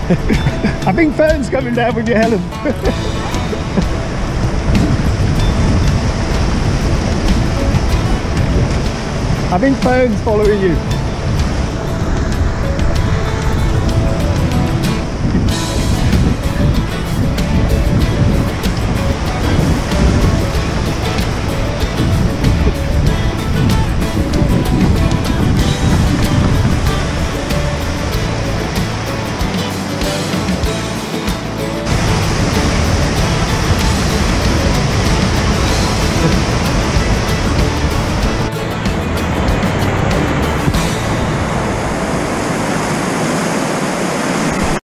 I think Fern's coming down with your Helen. I think Fern's following you.